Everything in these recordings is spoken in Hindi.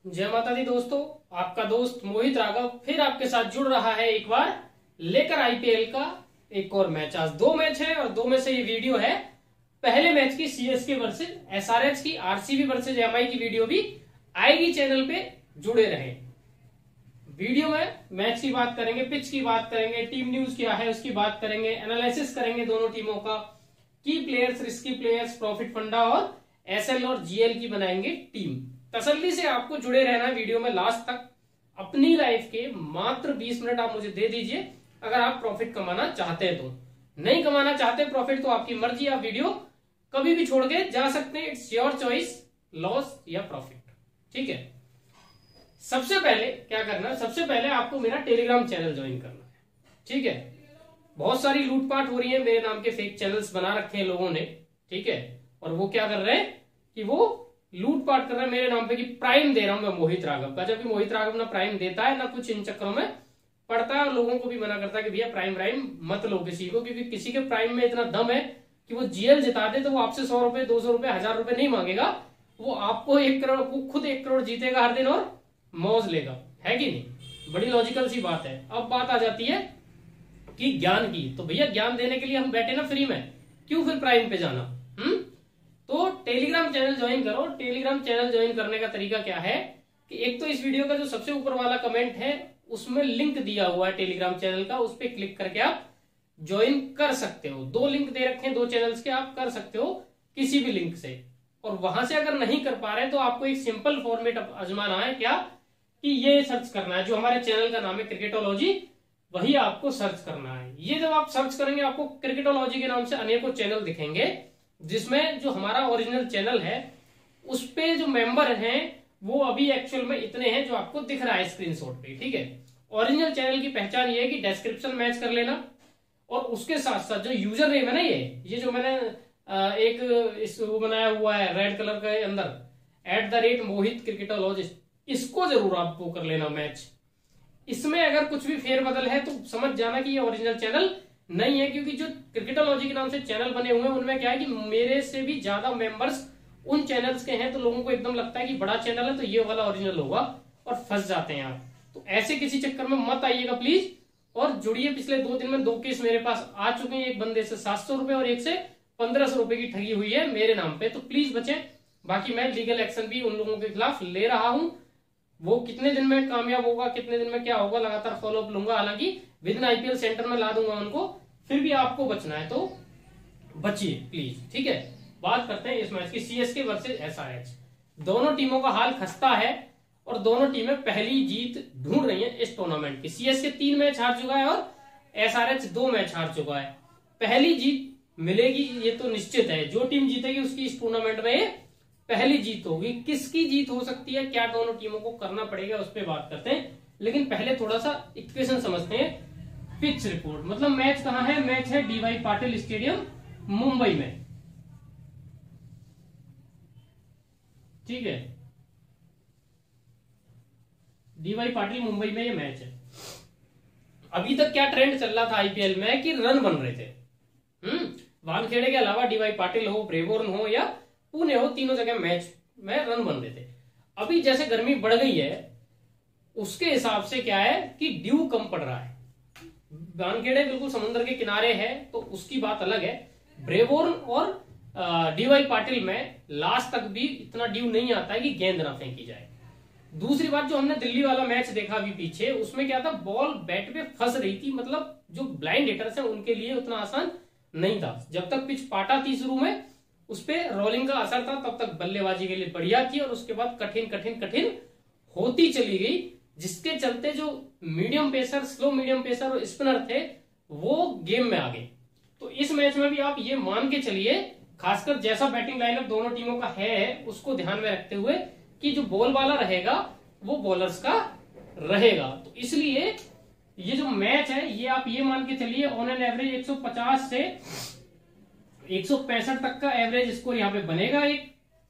जय माता दी दोस्तों, आपका दोस्त मोहित राघव फिर आपके साथ जुड़ रहा है एक बार लेकर आईपीएल का एक और मैच। आज दो मैच है और दो में से ये वीडियो है। पहले मैच की सीएसके वर्सेज एसआरएच की, आरसीबी वर्सेज एमआई की वीडियो भी आएगी चैनल पे, जुड़े रहें। वीडियो में मैच की बात करेंगे, पिच की बात करेंगे, टीम न्यूज क्या है उसकी बात करेंगे, एनालिसिस करेंगे दोनों टीमों का, की प्लेयर्स, रिस्की प्लेयर्स, प्रॉफिट फंडा और एसएल और जीएल की बनाएंगे टीम। तसल्ली से आपको जुड़े रहना वीडियो में लास्ट तक। अपनी लाइफ के मात्र 20 मिनट आप मुझे दे दीजिए अगर आप प्रॉफिट कमाना चाहते हैं। तो नहीं कमाना चाहते प्रॉफिट तो आपकी मर्जी, आप वीडियो कभी भी छोड़ के जा सकते हैं। इट्स योर चॉइस, लॉस या प्रॉफिट। ठीक है, सबसे पहले क्या करना है, सबसे पहले आपको मेरा टेलीग्राम चैनल ज्वाइन करना है। ठीक है, बहुत सारी लूटपाट हो रही है, मेरे नाम के फेक चैनल्स बना रखे हैं लोगों ने। ठीक है, और वो क्या कर रहे हैं कि वो लूटपाट कर रहे हैं मेरे नाम पे कि प्राइम दे रहा हूं मैं मोहित राघव का, जबकि मोहित राघव ना प्राइम देता है ना कुछ इन चक्करों में पड़ता है। और लोगों को भी मना करता है कि भैया प्राइम मत लो किसी को, क्योंकि किसी के प्राइम में इतना दम है कि वो जीएल जिता दे तो वो आपसे 100 रुपए, 200 रुपए, 1000 रुपए नहीं मांगेगा। वो आपको 1 करोड़, वो खुद 1 करोड़ जीतेगा हर दिन और मौज लेगा। है कि नहीं? बड़ी लॉजिकल सी बात है। अब बात आ जाती है कि ज्ञान की, तो भैया ज्ञान देने के लिए हम बैठे ना फ्री में, क्यों फिर प्राइम पे जाना? तो टेलीग्राम चैनल ज्वाइन करो। टेलीग्राम चैनल ज्वाइन करने का तरीका क्या है कि एक तो इस वीडियो का जो सबसे ऊपर वाला कमेंट है उसमें लिंक दिया हुआ है टेलीग्राम चैनल का, उस पर क्लिक करके आप ज्वाइन कर सकते हो। 2 लिंक दे रखे हैं 2 चैनल्स के, आप कर सकते हो किसी भी लिंक से। और वहां से अगर नहीं कर पा रहे तो आपको एक सिंपल फॉर्मेट आजमाना है, क्या कि ये सर्च करना है, जो हमारे चैनल का नाम है क्रिकेटोलॉजी, वही आपको सर्च करना है। ये जब आप सर्च करेंगे आपको क्रिकेटोलॉजी के नाम से अनेकों चैनल दिखेंगे, जिसमें जो हमारा ओरिजिनल चैनल है उस पे जो मेंबर हैं वो अभी एक्चुअल में इतने हैं जो आपको दिख रहा है स्क्रीनशॉट पे। ठीक है, ओरिजिनल चैनल की पहचान ये है कि डिस्क्रिप्शन मैच कर लेना, और उसके साथ साथ जो यूजर नेम है ना, ये जो मैंने एक इस वो बनाया हुआ है रेड कलर के अंदर @मोहित क्रिकेटोलॉजिस्ट, इसको जरूर आपको कर लेना मैच। इसमें अगर कुछ भी फेरबदल है तो समझ जाना कि ये ओरिजिनल चैनल नहीं है, क्योंकि जो क्रिकेटोलॉजी के नाम से चैनल बने हुए हैं उनमें क्या है कि मेरे से भी ज्यादा मेंबर्स उन चैनल्स के हैं, तो लोगों को एकदम लगता है कि बड़ा चैनल है तो ये वाला ओरिजिनल होगा और फंस जाते हैं आप। तो ऐसे किसी चक्कर में मत आइएगा प्लीज, और जुड़िए। पिछले 2 दिन में 2 केस मेरे पास आ चुके हैं, एक बंदे से 700 रुपए और एक से 1500 रुपए की ठगी हुई है मेरे नाम पे, तो प्लीज बचें। बाकी मैं लीगल एक्शन भी उन लोगों के खिलाफ ले रहा हूं, वो कितने दिन में कामयाब होगा, कितने दिन में क्या होगा, लगातार फॉलोअप लूंगा। हालांकि विद इन आईपीएल सेंटर में ला दूंगा उनको, फिर भी आपको बचना है तो बचिए प्लीज। ठीक है, बात करते हैं इस मैच की, सीएसके वर्सेज एसआरएच। दोनों टीमों का हाल खस्ता है और दोनों टीमें पहली जीत ढूंढ रही हैं इस टूर्नामेंट की। सीएसके 3 मैच हार चुका है और एसआरएच 2 मैच हार चुका है। पहली जीत मिलेगी ये तो निश्चित है, जो टीम जीतेगी उसकी इस टूर्नामेंट में पहली जीत होगी। किसकी जीत हो सकती है, क्या दोनों टीमों को करना पड़ेगा, उस पर बात करते हैं। लेकिन पहले थोड़ा सा इक्वेशन समझते हैं। पिच रिपोर्ट, मतलब मैच कहां है, मैच है डीवाई पाटिल स्टेडियम मुंबई में। ठीक है, डीवाई पाटिल मुंबई में ये मैच है। अभी तक क्या ट्रेंड चल रहा था आईपीएल में कि रन बन रहे थे। वानखेड़े के अलावा डीवाई पाटिल हो, ब्रेबोर्न हो या पुणे हो, तीनों जगह मैच में रन बन रहे थे। अभी जैसे गर्मी बढ़ गई है उसके हिसाब से क्या है कि ड्यू कम पड़ रहा है। वानखेड़े बिल्कुल समुद्र के किनारे है तो उसकी बात अलग है। ब्रेबोर्न और डीवाई पाटिल में लास्ट तक भी इतना ड्यू नहीं आता है कि गेंद ना फेंकी जाए। दूसरी बात, जो हमने दिल्ली वाला मैच देखा अभी पीछे, उसमें क्या था, बॉल बैट पे फंस रही थी, मतलब जो ब्लाइंड हिटर्स हैं उनके लिए उतना आसान नहीं था। जब तक पिच पाटा थी शुरू में, उस पर रोलिंग का असर था, तब तक बल्लेबाजी के लिए बढ़िया थी, और उसके बाद कठिन कठिन कठिन होती चली गई, जिसके चलते जो medium pacer, slow medium pacer और स्पिनर थे वो गेम में आ गए। तो इस मैच में भी आप ये मान के चलिए, खासकर जैसा बैटिंग लाइनअप दोनों टीमों का है उसको ध्यान में रखते हुए, कि जो बॉल वाला रहेगा वो बॉलर्स का रहेगा। तो इसलिए ये जो मैच है ये आप ये मान के चलिए ऑन एन एवरेज 150 से 165 तक का एवरेज स्कोर यहां पे बनेगा। एक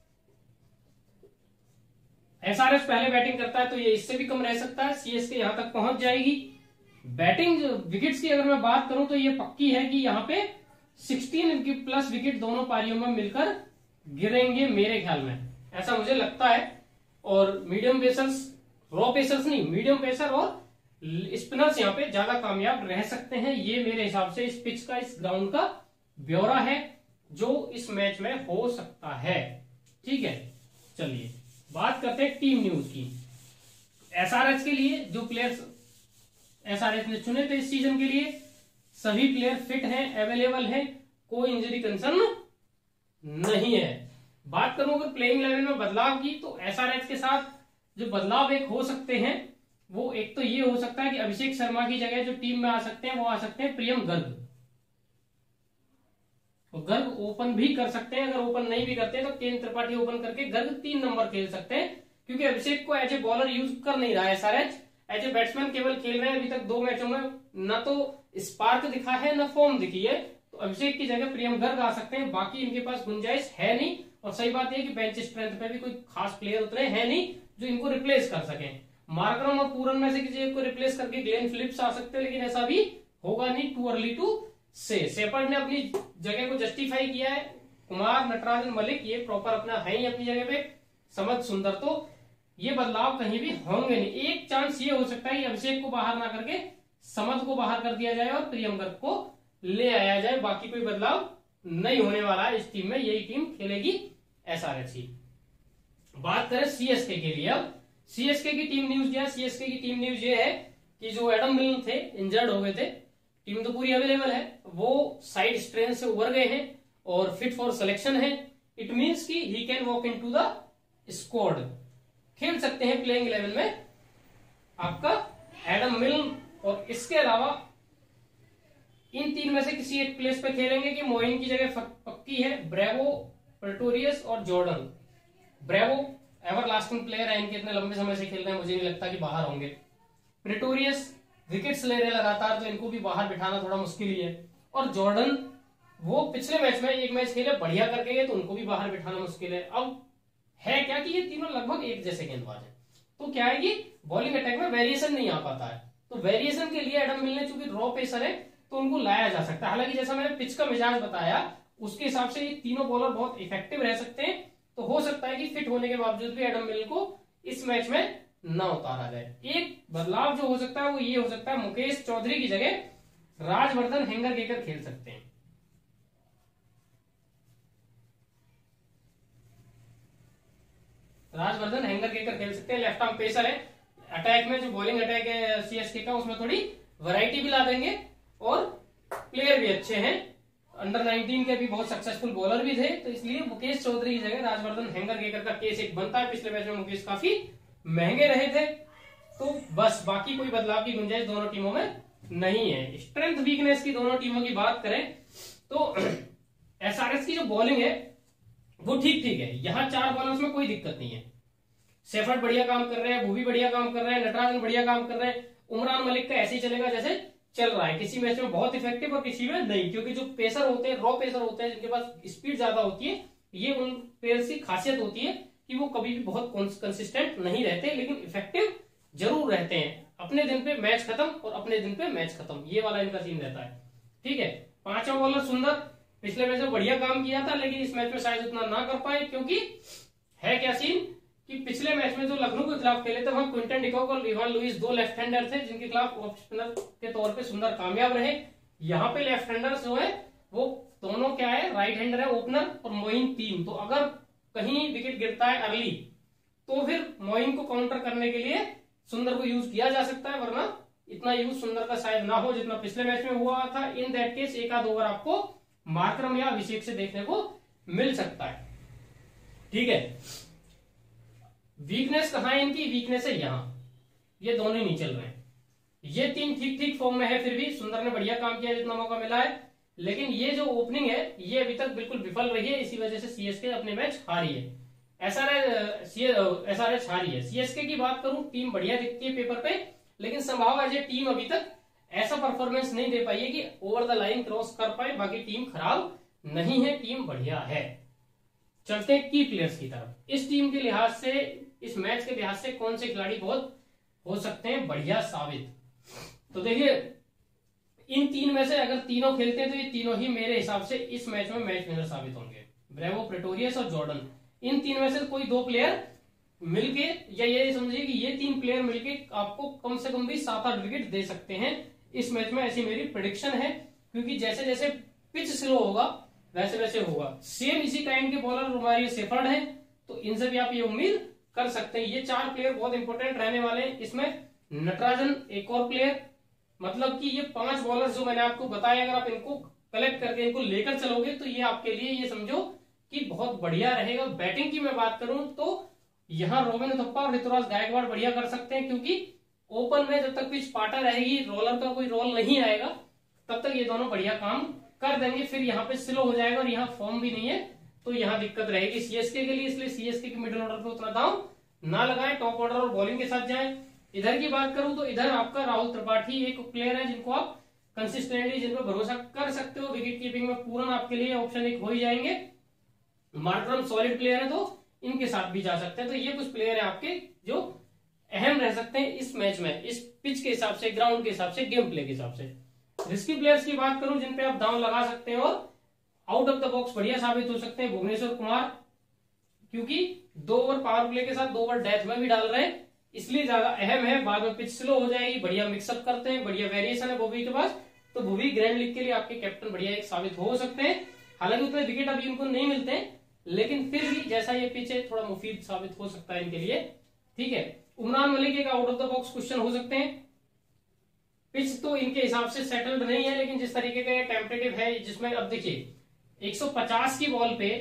एसआरएच पहले बैटिंग करता है तो ये इससे भी कम रह सकता है, सीएसके यहां तक पहुंच जाएगी। बैटिंग विकेट्स की अगर मैं बात करूं तो ये पक्की है कि यहां पे 16 प्लस विकेट दोनों पारियों में मिलकर गिरेंगे मेरे ख्याल में, ऐसा मुझे लगता है। और मीडियम पेसर्स, रॉ पेसर्स नहीं, मीडियम पेसर और स्पिनर्स यहाँ पे ज्यादा कामयाब रह सकते हैं। ये मेरे हिसाब से इस पिच का, इस ग्राउंड का ब्यौरा है जो इस मैच में हो सकता है। ठीक है, चलिए बात करते हैं टीम न्यूज की। एसआरएच के लिए जो प्लेयर्स एसआरएच ने चुने थे इस सीजन के लिए, सभी प्लेयर फिट हैं, अवेलेबल हैं, कोई इंजरी कंसर्न नहीं है। बात करूं अगर प्लेइंग 11 में बदलाव की, तो एसआरएच के साथ जो बदलाव एक हो सकते हैं, वो एक तो ये हो सकता है कि अभिषेक शर्मा की जगह जो टीम में आ सकते हैं वो आ सकते हैं प्रियम गर्ग। गर्ग ओपन भी कर सकते हैं, अगर ओपन नहीं भी करते हैं तो केन त्रिपाठी ओपन करके गर्ग 3 नंबर खेल सकते हैं, क्योंकि अभिषेक को एज ए बॉलर यूज कर नहीं रहा है एसआरएच, एज ए बैट्समैन केवल खेल रहे हैं। अभी तक 2 मैचों में न तो स्पार्क दिखा है न फॉर्म दिखी है, तो अभिषेक की जगह प्रियम गर्ग आ सकते हैं। बाकी इनके पास गुंजाइश है नहीं, और सही बात यह कि बेंच स्ट्रेंथ पे भी कोई खास प्लेयर उतरे हैं नहीं जो इनको रिप्लेस कर सके। मार्करम और पूरन में से किसी एक को रिप्लेस करके ग्लेन फिलिप्स आ सकते हैं, लेकिन ऐसा भी होगा नहीं, टू अर्ली टू से। शेफर्ड ने अपनी जगह को जस्टिफाई किया है, कुमार, नटराजन, मलिक ये प्रॉपर अपना है ही अपनी जगह पे, समझ, सुंदर, तो ये बदलाव कहीं भी होंगे नहीं। एक चांस ये हो सकता है कि अभिषेक को बाहर ना करके समद को बाहर कर दिया जाए और प्रियम गर्ग को ले आया जाए। बाकी कोई बदलाव नहीं होने वाला है इस टीम में, यही टीम खेलेगी एसआरएच की। बात करें सीएसके के लिए, अब सीएसके की टीम न्यूज क्या है? सीएसके की टीम न्यूज ये है कि जो एडम मिलन थे, इंजर्ड हो गए थे, टीम तो पूरी अवेलेबल है, वो साइड स्ट्रेन से उबर गए हैं और फिट फॉर सिलेक्शन है। इट मींस कि he can walk into the squad, खेल सकते हैं प्लेइंग 11 में आपका एडम मिलन। और इसके अलावा इन 3 में से किसी एक प्लेस पे खेलेंगे कि मोइन की जगह पक्की है, ब्रेवो, प्रेटोरियस और जॉर्डन। ब्रेवो एवरलास्टिंग प्लेयर है, इनके इतने लंबे समय से खेल रहे हैं, मुझे नहीं लगता कि बाहर होंगे। प्रेटोरियस विकेट्स ले रहे लगातार, तो इनको भी बाहर बिठाना थोड़ा मुश्किल ही है। और जॉर्डन वो पिछले मैच में एक मैच खेले बढ़िया करके गए, तो उनको भी बाहर बिठाना मुश्किल है। अब है क्या कि ये तीनों लगभग एक जैसे गेंदबाज है, तो क्या है कि बॉलिंग अटैक में वेरिएशन नहीं आ पाता है, तो वेरिएशन के लिए एडम मिलने चूंकि रॉ पेसर है तो उनको लाया जा सकता है। हालांकि जैसा मैंने पिच का मिजाज बताया उसके हिसाब से ये तीनों बॉलर बहुत इफेक्टिव रह सकते हैं, तो हो सकता है कि फिट होने के बावजूद भी एडम मिल को इस मैच में न उतारा जाए। एक बदलाव जो हो सकता है वो ये हो सकता है, मुकेश चौधरी की जगह राजवर्धन हेंगरगेकर खेल सकते हैं। राजवर्धन हेंगरगेकर खेल सकते हैं, लेफ्ट आर्म पेसर है। अटैक में जो बॉलिंग अटैक है सीएसके का, उसमें थोड़ी वैरायटी भी ला देंगे और प्लेयर भी अच्छे हैं। अंडर 19 के भी बहुत सक्सेसफुल बॉलर भी थे, तो इसलिए मुकेश चौधरी की जगह राजवर्धन हेंगरगेकर का केस एक बनता है। पिछले मैच में मुकेश काफी महंगे रहे थे, तो बस बाकी कोई बदलाव की गुंजाइश दोनों टीमों में नहीं है। स्ट्रेंथ वीकनेस की दोनों टीमों की बात करें तो एसआरएच की जो बॉलिंग है वो ठीक ठीक है, यहाँ 4 बॉलर्स में कोई दिक्कत नहीं है। शेफर्ड बढ़िया काम कर रहे हैं, भूवी बढ़िया काम कर रहे हैं, नटराजन बढ़िया काम कर रहे हैं, उमरान मलिक का ऐसे ही चलेगा जैसे चल रहा है, किसी मैच में बहुत इफेक्टिव और किसी में नहीं, क्योंकि जो पेसर होते हैं, रॉ पेसर होते हैं, जिनके पास स्पीड ज्यादा होती है, ये उन प्लेयर्स की खासियत होती है कि वो कभी भी बहुत कंसिस्टेंट नहीं रहते, लेकिन इफेक्टिव जरूर रहते हैं। अपने दिन पे मैच खत्म और अपने दिन पे मैच खत्म, ये वाला इनका सीन रहता है। ठीक है, 5वां बॉलर सुंदर पिछले मैच में बढ़िया काम किया था, लेकिन इस मैच में शायद उतना ना कर पाए, क्योंकि है क्या सीन कि पिछले मैच में जो लखनऊ के खिलाफ खेले थे वहां क्विंटन डिकॉक और इवान लुइस 2 लेफ्ट हैंडर थे, जिनके खिलाफ ऑफ स्पिनर के तौर पे सुंदर कामयाब रहे। यहाँ पे लेफ्ट हैंडर जो है वो दोनों क्या है, राइट हैंडर है ओपनर और मोइन 3, तो अगर कहीं विकेट गिरता है अर्ली तो फिर मोइन को काउंटर करने के लिए सुंदर को यूज किया जा सकता है, वरना इतना यूज सुंदर का शायद ना हो जितना पिछले मैच में हुआ था। इन दैट केस एक आध ओवर आपको मार्करम या अभिषेक से देखने को मिल सकता है। ठीक है, वीकनेस कहां है इनकी? वीकनेस है यहां, ये दोनों ही नहीं चल रहे हैं। ये 3 ठीक ठीक फॉर्म में है, फिर भी सुंदर ने बढ़िया काम किया जितना मौका मिला है, लेकिन ये जो ओपनिंग है ये अभी तक बिल्कुल विफल रही है, इसी वजह से सीएसके अपने मैच हारी है। एसआरएच हारी है। सीएसके की बात करूं, टीम बढ़िया दिखती है पेपर पे, लेकिन संभव है टीम अभी तक ऐसा परफॉर्मेंस नहीं दे पाई है कि ओवर द लाइन क्रॉस कर पाए। बाकी टीम खराब नहीं है, टीम बढ़िया है। चलते हैं की प्लेयर्स की तरफ। इस टीम के लिहाज से, इस मैच के लिहाज से कौन से खिलाड़ी बहुत हो सकते हैं बढ़िया साबित? तो देखिए, इन 3 में से अगर तीनों खेलते हैं तो ये तीनों ही मेरे हिसाब से इस मैच में मैच विनर साबित होंगे। ब्रेवो, प्रेटोरियस और जॉर्डन, इन 3 में से कोई 2 प्लेयर मिलके, या ये समझिए कि ये 3 प्लेयर मिलके आपको कम से कम भी 7-8 विकेट दे सकते हैं इस मैच में, ऐसी मेरी प्रेडिक्शन है। क्योंकि जैसे जैसे पिच स्लो होगा वैसे वैसे होगा। सेम इसी काइंड के बॉलर रोमारियो शेफर्ड है, तो इनसे भी आप ये उम्मीद कर सकते हैं। ये 4 प्लेयर बहुत इंपॉर्टेंट रहने वाले हैं। इसमें नटराजन एक और प्लेयर, मतलब कि ये 5 बॉलर जो मैंने आपको बताया, अगर आप इनको कलेक्ट करके इनको लेकर चलोगे तो ये आपके लिए ये समझो कि बहुत बढ़िया रहेगा। बैटिंग की मैं बात करूं तो यहां रोबिन उथप्पा और ऋतुराज गायकवाड़ बढ़िया कर सकते हैं, क्योंकि ओपन में जब तक पिच पाटा रहेगी, रोलर का कोई रोल नहीं आएगा, तब तक ये दोनों बढ़िया काम कर देंगे। फिर यहाँ पे स्लो हो जाएगा और यहाँ फॉर्म भी नहीं है, तो यहाँ दिक्कत रहेगी सीएसके के लिए। इसलिए सीएसके के मिडिल ऑर्डर पे उतना दाम ना लगाएं, टॉप ऑर्डर और बॉलिंग के साथ जाएं। इधर की बात करूं तो इधर आपका राहुल त्रिपाठी एक प्लेयर है जिनको आप कंसिस्टेंटली, जिन पर भरोसा कर सकते हो। विकेट कीपिंग में पूरन आपके लिए ऑप्शन एक हो ही जाएंगे। मार्करम सॉलिड प्लेयर है तो इनके साथ भी जा सकते हैं। तो ये कुछ प्लेयर है आपके जो अहम रह सकते हैं इस मैच में, इस पिच के हिसाब से, ग्राउंड के हिसाब से, गेम प्ले के हिसाब से। रिस्की प्लेयर्स की बात करूं जिन पे आप दांव लगा सकते हैं और आउट ऑफ द बॉक्स बढ़िया साबित हो सकते हैं, भुवनेश्वर कुमार, क्योंकि 2 ओवर पावर प्ले के साथ 2 ओवर डेथ में भी डाल रहे हैं, इसलिए ज्यादा अहम है। बाद में पिच स्लो हो जाएगी, बढ़िया मिक्सअप करते हैं, बढ़िया वेरिएशन है भुवी के पास, तो भुवी ग्रैंड लीग के लिए आपके कैप्टन बढ़िया एक साबित हो सकते हैं। हालांकि उतने विकेट अभी इनको नहीं मिलते हैं, लेकिन फिर भी जैसा ये पिच है थोड़ा मुफीद साबित हो सकता है इनके लिए। ठीक है, उमरान मलिक एक out of the box question हो सकते हैं। पिच तो इनके हिसाब से सेटल्ड नहीं है, लेकिन जिस तरीके का टेम्पटेटिव है, जिसमें अब देखिए 150 की बॉल पे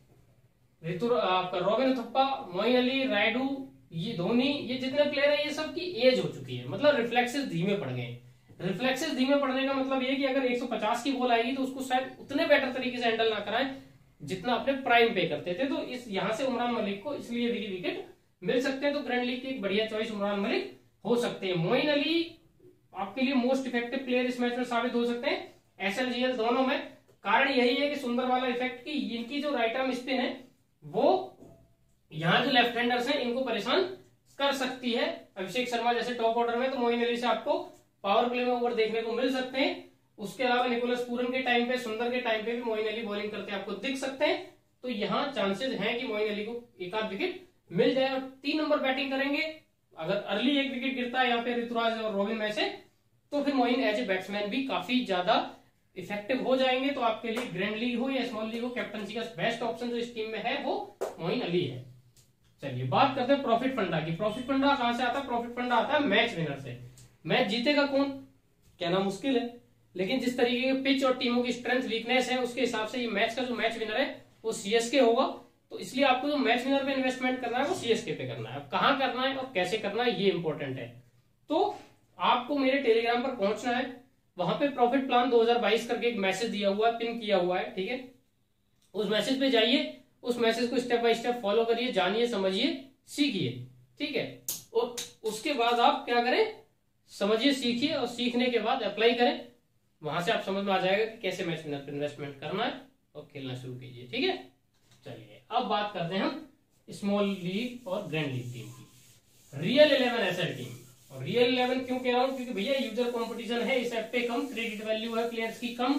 रोबिन उथप्पा, मोइन अली, रायडू, ये धोनी, ये जितने प्लेयर है ये सब की एज हो चुकी है, मतलब रिफ्लेक्सेस धीमे पड़ गए। रिफ्लेक्सेस धीमे पड़ने का मतलब ये कि अगर 150 की बॉल आएगी तो उसको शायद उतने बेटर तरीके से हैंडल ना कराएं जितना अपने प्राइम पे करते थे। तो इस यहां से उमरान मलिक को इसलिए विकेट मिल सकते हैं, तो ग्रैंड लीग की एक बढ़िया चॉइस उमरान मलिक हो सकते हैं। मोइन अली आपके लिए मोस्ट इफेक्टिव प्लेयर इस मैच में साबित हो सकते हैं एसएलजीएल दोनों में। कारण यही है कि सुंदर वाला इफेक्ट की इनकी जो राइट आर्म स्पिन है वो यहां जो लेफ्ट हैंडर्स हैं इनको परेशान कर सकती है। अभिषेक शर्मा जैसे टॉप ऑर्डर में, तो मोइन अली से आपको पावर प्ले में ओवर देखने को मिल सकते हैं। उसके अलावा निकोलस पूरन के टाइम पे, सुंदर के टाइम पे भी मोइन अली बॉलिंग करते आपको दिख सकते हैं। तो यहाँ चांसेस हैं कि मोइन अली को एक आध विकेट मिल जाए और 3 नंबर बैटिंग करेंगे। अगर अर्ली एक विकेट गिरता है यहाँ पे ऋतुराज और रोबिन में से, तो फिर मोइन एज ए बैट्समैन भी काफी ज्यादा इफेक्टिव हो जाएंगे। तो आपके लिए ग्रैंड लीग हो या स्मॉल लीग हो, कैप्टनसी का बेस्ट ऑप्शन जो इस टीम में है वो मोइन अली है। चलिए बात करते हैं प्रॉफिट फंडा की। प्रॉफिट फंडा कहां से आता है? प्रॉफिट फंडा आता है मैच विनर से। मैच जीतेगा कौन, कहना मुश्किल है, लेकिन जिस तरीके के पिच और टीमों की स्ट्रेंथ वीकनेस है उसके हिसाब से ये मैच का जो मैच विनर है वो सीएसके होगा। तो इसलिए आपको जो मैच विनर पे इन्वेस्टमेंट करना है वो सीएसके पे करना है। अब कहां करना है और कैसे करना है ये इंपॉर्टेंट है। तो आपको मेरे टेलीग्राम पर पहुंचना है, वहां पे प्रॉफिट प्लान 2022 करके एक मैसेज दिया हुआ है, पिन किया हुआ है, ठीक है। उस मैसेज पे जाइए, उस मैसेज को स्टेप बाय स्टेप फॉलो करिए, जानिए, समझिए, सीखिए, ठीक है। और उसके बाद आप क्या करें, समझिए, सीखिए और सीखने के बाद अप्लाई करें। वहां से आप समझ में आ जाएगा कि कैसे मैच विनर पे इन्वेस्टमेंट करना है और खेलना शुरू कीजिए, ठीक है। चलिए अब बात करते हैं हम स्मॉल लीग और ग्रैंड लीग टीम की। रियल 11 एसएल टीम, और रियल 11 क्यों कह रहा हूं, क्योंकि भैया यूजर कंपटीशन है इस ऐप पे कम, क्रेडिट वैल्यू है प्लेयर्स की कम,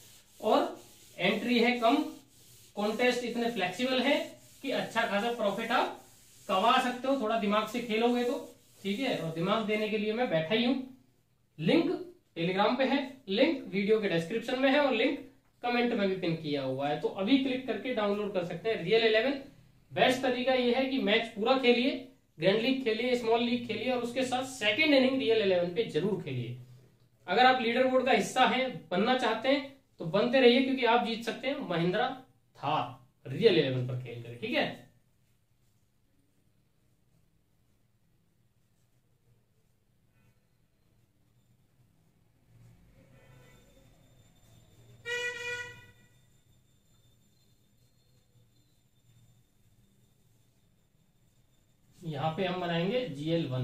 और एंट्री है कम, कॉन्टेस्ट इतने फ्लेक्सिबल है कि अच्छा खासा प्रॉफिट आप कमा सकते हो, थोड़ा दिमाग से खेलोगे तो, ठीक है। और दिमाग देने के लिए मैं बैठा ही हूं। लिंक टेलीग्राम पे है, लिंक वीडियो के डिस्क्रिप्शन में है और लिंक कमेंट में भी पिन किया हुआ है, तो अभी क्लिक करके डाउनलोड कर सकते हैं रियल 11। बेस्ट तरीका यह है कि मैच पूरा खेलिए, ग्रैंड लीग खेलिए, स्मॉल लीग खेलिए, और उसके साथ सेकंड इनिंग रियल 11 पे जरूर खेलिए। अगर आप लीडर बोर्ड का हिस्सा हैं, बनना चाहते हैं, तो बनते रहिए, क्योंकि आप जीत सकते हैं महिंद्रा थार रियल 11 पर खेल कर, ठीक है। यहां पे हम बनाएंगे GL1,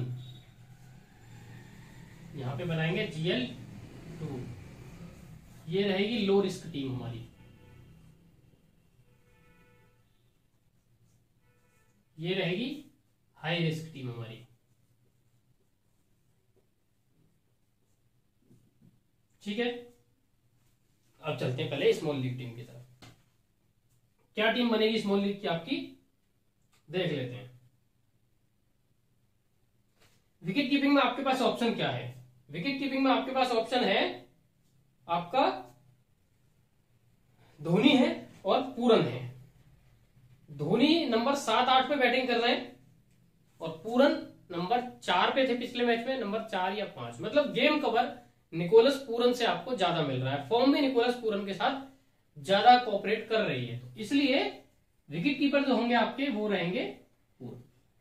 यहां पे बनाएंगे GL2। ये रहेगी लो रिस्क टीम हमारी, ये रहेगी हाई रिस्क टीम हमारी, ठीक है। अब चलते हैं पहले स्मॉल लीग टीम की तरफ। क्या टीम बनेगी स्मॉल लीग की आपकी, देख लेते हैं। विकेट कीपिंग में आपके पास ऑप्शन क्या है? विकेट कीपिंग में आपके पास ऑप्शन है आपका धोनी है और पूरन है। धोनी नंबर 7-8 पे बैटिंग कर रहे हैं और पूरन नंबर 4 पे थे पिछले मैच में, नंबर 4 या 5। मतलब गेम कवर निकोलस पूरन से आपको ज्यादा मिल रहा है, फॉर्म में निकोलस पूरन के साथ ज्यादा कोऑपरेट कर रही है, तो इसलिए विकेट कीपर जो होंगे आपके वो रहेंगे पूरन।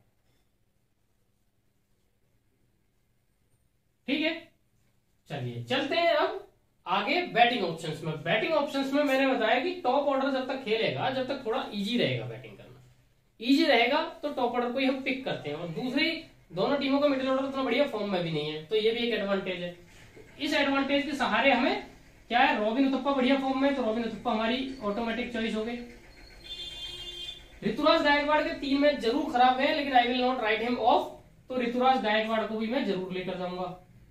ठीक है, चलिए चलते हैं अब आगे बैटिंग ऑप्शंस में। बैटिंग ऑप्शंस में मैंने बताया कि टॉप ऑर्डर जब तक खेलेगा, जब तक थोड़ा इजी रहेगा बैटिंग करना, इजी रहेगा तो टॉप ऑर्डर को ही हम पिक करते हैं। और दूसरी दोनों टीमों का मिडिल ऑर्डर उतना बढ़िया फॉर्म में भी नहीं है, तो ये भी एक एडवांटेज है। इस एडवांटेज के सहारे हमें क्या है, रॉबिन उथप्पा बढ़िया फॉर्म में, तो रॉबिन उथप्पा हमारी ऑटोमेटिक चॉइस हो गई। ऋतुराज गायकवाड़ के 3 मैच जरूर खराब है, लेकिन I will not write him off, तो ऋतुराज गायकवाड़ को भी मैं जरूर लेकर जाऊंगा।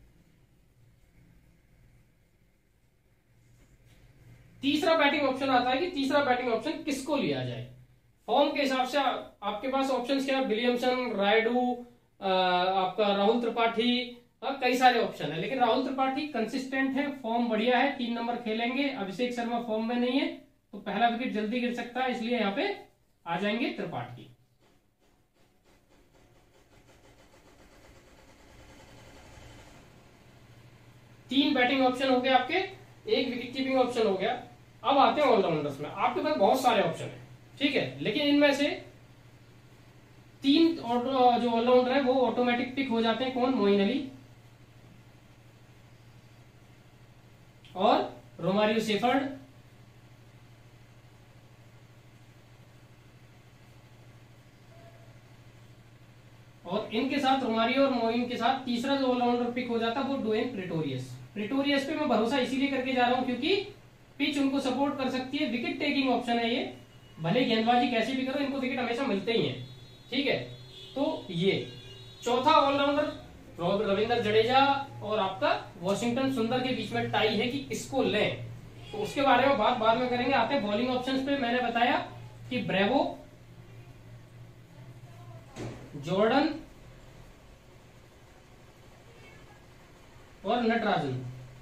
तीसरा बैटिंग ऑप्शन आता है कि तीसरा बैटिंग ऑप्शन किसको लिया जाए। फॉर्म के हिसाब से आपके पास ऑप्शंस क्या है, विलियमसन, रायडू, आपका राहुल त्रिपाठी, कई सारे ऑप्शन है, लेकिन राहुल त्रिपाठी कंसिस्टेंट है, फॉर्म बढ़िया है, 3 नंबर खेलेंगे। अभिषेक शर्मा फॉर्म में नहीं है, तो पहला विकेट जल्दी गिर सकता है, इसलिए यहाँ पे आ जाएंगे त्रिपाठी। तीन बैटिंग ऑप्शन हो गए आपके, एक विकेट कीपिंग ऑप्शन हो गया। अब आते हैं ऑलराउंडर्स में। आपके पास बहुत सारे ऑप्शन है, ठीक है, लेकिन इनमें से 3 जो ऑलराउंडर है वो ऑटोमेटिक पिक हो जाते हैं। कौन? मोइन अली और रोमारियो शेफर्ड। और इनके साथ रोमारियो और मोइन के साथ तीसरा जो ऑलराउंडर पिक हो जाता है वो डुएन प्रेटोरियस। प्रेटोरियस पे मैं भरोसा इसीलिए करके जा रहा हूं क्योंकि पिच उनको सपोर्ट कर सकती है, विकेट टेकिंग ऑप्शन है ये, भले गेंदबाजी कैसी भी करो इनको विकेट हमेशा मिलते ही हैं। ठीक है, तो ये चौथा ऑलराउंडर रविंद्र जडेजा और आपका वॉशिंगटन सुंदर के बीच में टाई है कि किसको लें, तो उसके बारे में बात बाद में करेंगे। आते हैं बॉलिंग ऑप्शंस पे। मैंने बताया कि ब्रेवो, जॉर्डन और नटराजन,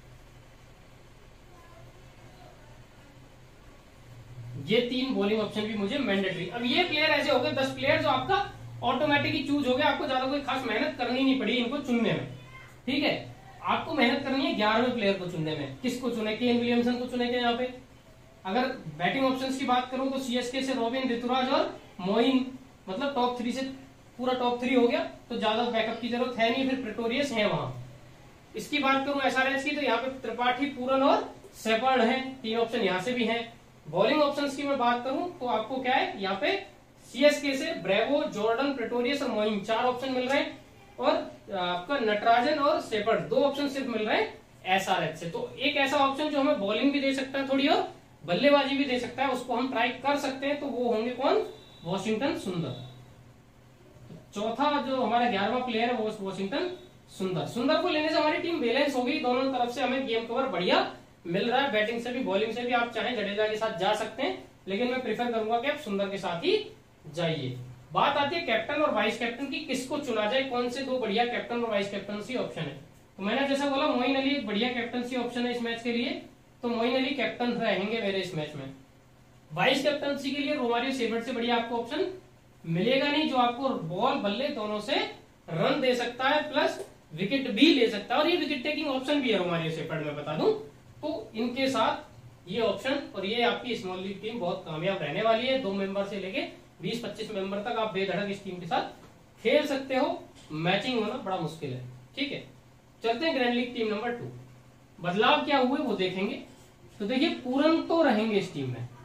ये 3 बॉलिंग ऑप्शन भी मुझे मैंडेटरी। अब ये प्लेयर ऐसे हो गए 10 प्लेयर जो आपका ऑटोमेटिकली चूज हो गया, आपको ज्यादा कोई खास मेहनत करनी नहीं पड़ी इनको चुनने में। ठीक है, आपको मेहनत करनी है 11वें प्लेयर को चुनने में। किसको चुने? केन विलियमसन को चुनेंगे यहाँ पे। अगर बैटिंग ऑप्शंस की बात करूं तो सीएसके से रॉबिन, ऋतुराज और मोइन, मतलब टॉप 3 से पूरा टॉप 3 हो गया, तो ज्यादा बैकअप की जरूरत है नहीं। फिर प्रेटोरियस है वहां। इसकी बात करूं एसआरएच की, तो यहाँ पे त्रिपाठी, पूरन और शेफर्ड है, 3 ऑप्शन यहाँ से भी हैं। बॉलिंग ऑप्शंस की मैं बात करूं तो आपको क्या है, यहाँ पे सीएसके से ब्रेवो, जॉर्डन, प्रेटोरियस और मोइन 4 ऑप्शन मिल रहे हैं, और आपका नटराजन और शेफर्ड 2 ऑप्शन सिर्फ मिल रहे हैं एसआरएच से। तो एक ऐसा ऑप्शन जो हमें बॉलिंग भी दे सकता है थोड़ी और बल्लेबाजी भी दे सकता है, उसको हम ट्राई कर सकते हैं, तो वो होंगे कौन? वॉशिंगटन सुंदर। चौथा जो हमारा 11वां प्लेयर है वो वॉशिंगटन सुंदर। सुंदर को लेने से हमारी टीम बैलेंस हो गई, दोनों तरफ से हमें गेम कवर बढ़िया मिल रहा है, बैटिंग से भी बॉलिंग से भी। आप चाहें जडेजा के साथ जा सकते हैं, लेकिन मैं प्रेफर करूंगा कि आप सुंदर के साथ ही जाइए। बात आती है कैप्टन और वाइस कैप्टन की, किसको चुना जाए, कौन से 2 बढ़िया कैप्टन और वाइस कैप्टनसी ऑप्शन है। तो मैंने जैसा बोला मोइन अली एक बढ़िया कैप्टनसी ऑप्शन है इस मैच के लिए, तो मोइन अली कैप्टन रहेंगे मेरे इस मैच में। वाइस कैप्टनसी के लिए रोमारियो शेफर्ड से बढ़िया आपको ऑप्शन मिलेगा नहीं, जो आपको बॉल बल्ले दोनों से रन दे सकता है, प्लस विकेट भी ले सकता है, और ये विकेट टेकिंग ऑप्शन भी है रोमारियो शेफर्ड में, बता दूं। तो इनके साथ ये ऑप्शन, और ये आपकी स्मॉल लीग टीम बहुत कामयाब रहने वाली है। 2 मेंबर से लेके 20-25 मेंबर तक आप बेधड़क इस टीम के साथ खेल सकते हो। मैचिंग होना बड़ा मुश्किल है। ठीक है, चलते हैं ग्रैंड लीग टीम नंबर 2। बदलाव क्या हुए वो देखेंगे। तो देखिए, पूरन तो रहेंगे इस टीम में।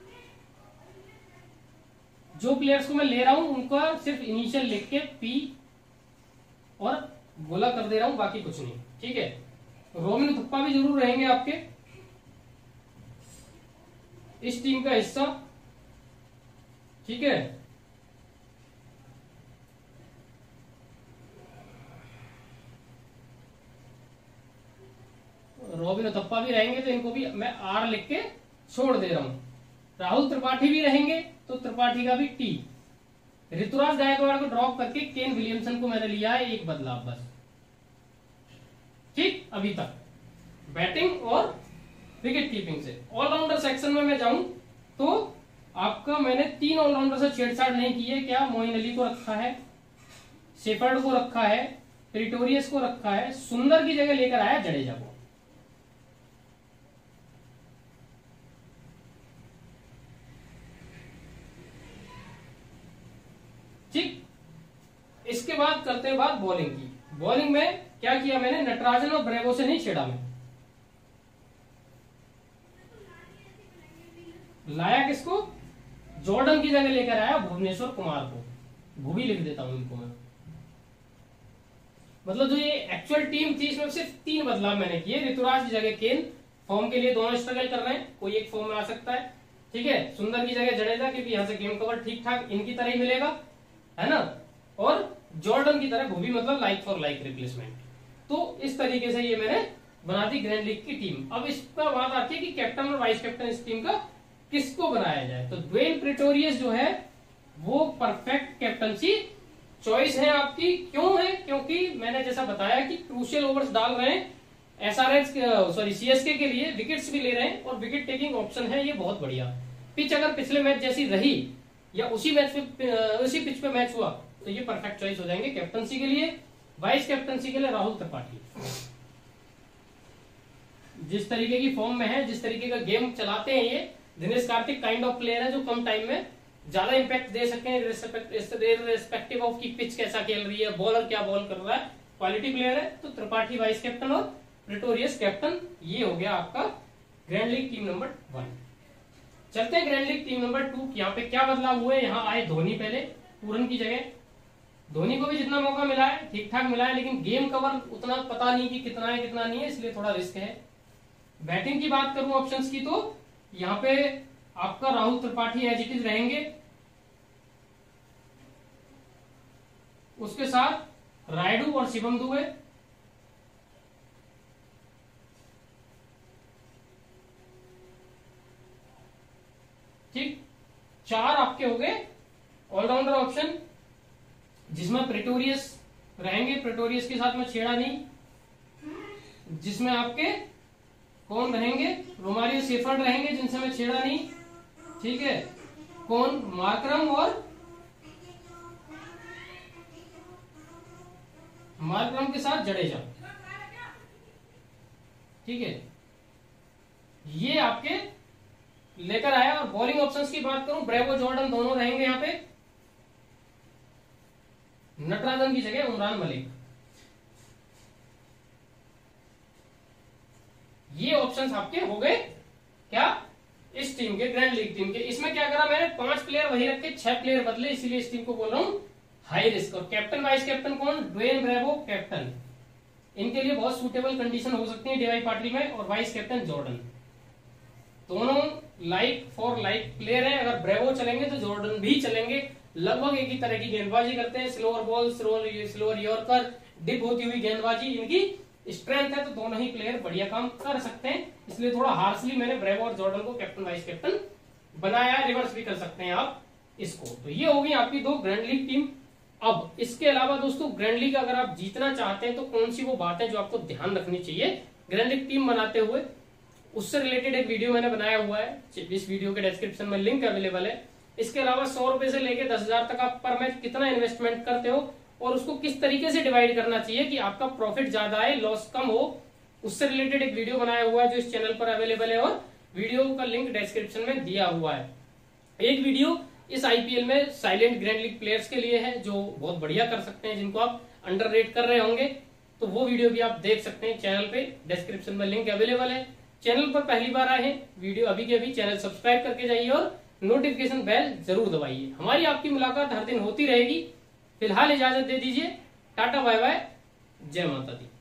जो प्लेयर्स को मैं ले रहा हूं उनका सिर्फ इनिशियल लिख के पी और गोला कर दे रहा हूं, बाकी कुछ नहीं। ठीक है, रोमिन थप्पा भी जरूर रहेंगे आपके इस टीम का हिस्सा। ठीक है, रोबिन थप्पा भी रहेंगे, तो इनको भी मैं आर लिख के छोड़ दे रहा हूं। राहुल त्रिपाठी भी रहेंगे, तो त्रिपाठी का भी टी। ऋतुराज गायकवाड़ को ड्रॉप करके केन विलियमसन को मैंने लिया है, एक बदलाव बस। ठीक, अभी तक बैटिंग और विकेट कीपिंग से। ऑलराउंडर सेक्शन में मैं जाऊं तो आपका मैंने 3 ऑलराउंडर से छेड़छाड़ नहीं की है। क्या, मोइन अली को रखा है, शेफर्ड को रखा है, प्रिटोरियस को रखा है, सुंदर की जगह लेकर आया जडेजा को। ठीक, इसके बाद करते हैं बात बॉलिंग की। बॉलिंग में क्या किया मैंने, नटराजन और ब्रेवो से नहीं छेड़ा मैं, लाया किसको, जॉर्डन की जगह लेकर आया भुवनेश्वर कुमार को। भूवी लिख देता हूं इनको मैं। मतलब जो ये एक्चुअल टीम थी इसमें सिर्फ 3 बदलाव मैंने किए। ऋतुराज की जगह केन, फॉर्म के लिए दोनों स्ट्रगल कर रहे हैं, कोई एक फॉर्म में आ सकता है, ठीक है। सुंदर की जगह जडेजा, क्योंकि यहां से गेम कवर ठीक ठाक इनकी तरह ही मिलेगा, है ना। और जॉर्डन की तरह भूवी, मतलब लाइक फॉर लाइक रिप्लेसमेंट। तो इस तरीके से ये मैंने बना दी ग्रैंड लीग की टीम। अब इसका बात आती है कि कैप्टन और वाइस कैप्टन इस टीम का किसको बनाया जाए। तो ड्वेन प्रिटोरियस जो है वो परफेक्ट कैप्टनसी चॉइस है आपकी। क्यों है, क्योंकि मैंने जैसा बताया कि क्रूशियल ओवर्स डाल रहे हैं, एसआरएच सॉरी सीएसके के लिए विकेट्स भी ले रहे हैं और विकेट टेकिंग ऑप्शन है ये बहुत बढ़िया। पिच अगर पिछले मैच जैसी रही या उसी पिच पे मैच हुआ तो ये परफेक्ट चॉइस हो जाएंगे कैप्टनसी के लिए। वाइस कैप्टनसी के लिए राहुल त्रिपाठी, जिस तरीके की फॉर्म में है, जिस तरीके का गेम चलाते हैं ये, Dinesh Karthik kind of player है जो कम टाइम में ज्यादा इंपैक्ट दे सके, रिस्पेक्टिव ऑफ की पिच कैसा खेल रही है, बॉलर क्या बॉल कर रहा है, क्वालिटी प्लेयर है। तो त्रिपाठी वाइस कैप्टन और प्रिटोरियस कैप्टन, ये हो गया आपका ग्रैंड लीग टीम नंबर 1। चलते हैं ग्रैंड लीग टीम नंबर 2। यहाँ पे क्या बदलाव हुए, यहाँ आए धोनी पहले पूरन की जगह। धोनी को भी जितना मौका मिला है ठीक ठाक मिला है, लेकिन गेम कवर उतना पता नहीं कि कितना है कितना नहीं है, इसलिए थोड़ा रिस्क है। बैटिंग की बात करूं ऑप्शंस की, तो यहाँ पे आपका Rahul Tripathi as it is रहेंगे, उसके साथ रायडू और शिवम दुबे, ठीक। 4 आपके हो गए ऑलराउंडर ऑप्शन, जिसमें प्रिटोरियस रहेंगे, प्रिटोरियस के साथ में छेड़ा नहीं। जिसमें आपके कौन रहेंगे, रोमारियो शेफर्ड रहेंगे, जिनसे मैं छेड़ा नहीं, ठीक है। कौन, मार्करम और मार्करम के साथ जडेजा, ठीक है। ये आपके लेकर आया। और बॉलिंग ऑप्शंस की बात करूं, ब्रेवो जॉर्डन दोनों रहेंगे यहाँ पे, नटराजन की जगह उमरान मलिक। ये ऑप्शंस आपके हो गए क्या, इस टीम के, ग्रैंड लीग टीम के। इसमें क्या करा मैंने, 5 प्लेयर वही रखे, 6 प्लेयर बदले, इसीलिए इस टीम को बोल रहा हूं हाई रिस्क। और कैप्टन वाइस कैप्टन कौन, ड्वेन ब्रेवो कैप्टन, इनके लिए बहुत सूटेबल कंडीशन हो सकती है डीवाई पाटिल में। और वाइस कैप्टन जॉर्डन, दोनों लाइक फॉर लाइक प्लेयर है। अगर ब्रेवो चलेंगे तो जॉर्डन भी चलेंगे, लगभग एक ही तरह की गेंदबाजी करते हैं, slower ball, slower yorker, dip होती हुई गेंदबाजी इनकी स्ट्रेंथ है। तो दोनों ही प्लेयर बढ़िया काम कर सकते हैं, इसलिए थोड़ा हार्शली मैंने ब्रेवो और जॉर्डन को कैप्टन वाइस कैप्टन बनाया। रिवर्स भी कर सकते हैं आप इसको। तो ये होगी आपकी 2 ग्रैंड लीग टीम। अब इसके अलावा दोस्तों, ग्रैंड लीग अगर आप जीतना चाहते हैं तो कौन सी वो बातें जो आपको ध्यान रखनी चाहिए ग्रैंड लीग टीम बनाते हुए, उससे रिलेटेड एक वीडियो मैंने बनाया हुआ है। इस वीडियो के डिस्क्रिप्शन में लिंक अवेलेबल है। इसके अलावा 100 रुपए से लेकर 10,000 तक आप पर मैच कितना इन्वेस्टमेंट करते हो और उसको किस तरीके से डिवाइड करना चाहिए कि आपका प्रॉफिट ज्यादा आए, लॉस कम हो, उससे रिलेटेड एक वीडियो बनाया हुआ है जो इस चैनल पर अवेलेबल है, और वीडियो का लिंक डिस्क्रिप्शन में दिया हुआ है। एक वीडियो इस आईपीएल में साइलेंट ग्रैंड लीग प्लेयर्स के लिए है जो बहुत बढ़िया कर सकते हैं, जिनको आप अंडररेट कर रहे होंगे, तो वो वीडियो भी आप देख सकते हैं चैनल पे, डिस्क्रिप्शन में लिंक अवेलेबल है। चैनल पर पहली बार आए हैं, वीडियो अभी के अभी चैनल सब्सक्राइब करके जाइए और नोटिफिकेशन बेल जरूर दबाइए। हमारी आपकी मुलाकात हर दिन होती रहेगी। फिलहाल इजाजत दे दीजिए, टाटा बाय बाय, जय माता दी।